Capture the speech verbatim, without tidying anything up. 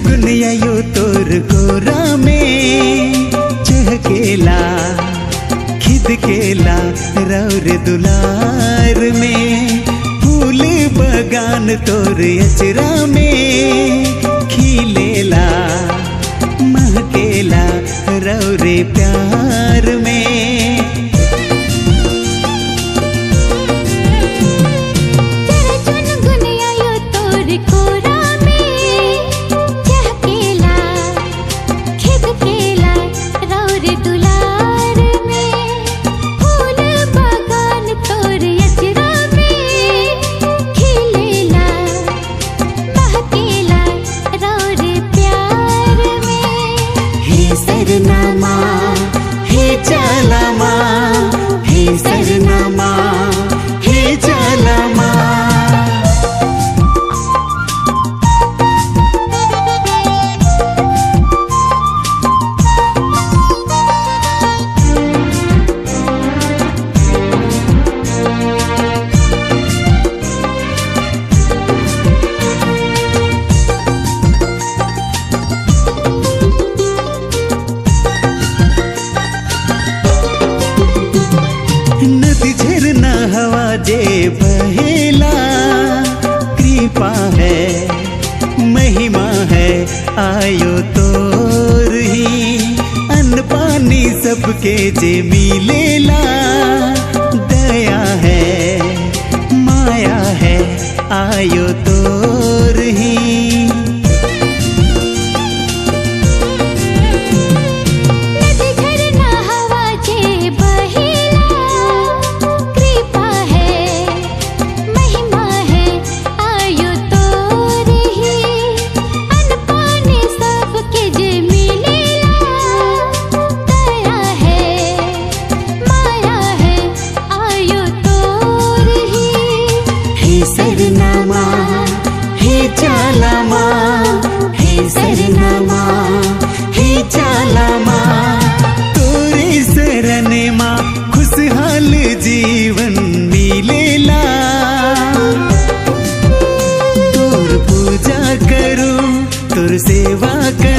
जुगनिया यो तोर गोरा में चहकेला खिदकेला रौर दुलार में। फूल बगान तोर अचरा में खिलेला महकेला रौरे प्यार में। सरनामा हे चलामा, हे सरनामा हे चलामा। नदी झरना हवा जे बहेला कृपा है महिमा है आयो तोर ही। अन्न पानी सबके जे मिलेला दया है माया है आयो तोर ही। सरनामा हे चलामा, हे सरनामा हे चलामा। तोरे शरण माँ खुशहाल जीवन मिलेला। तोर पूजा करूं तोर सेवा कर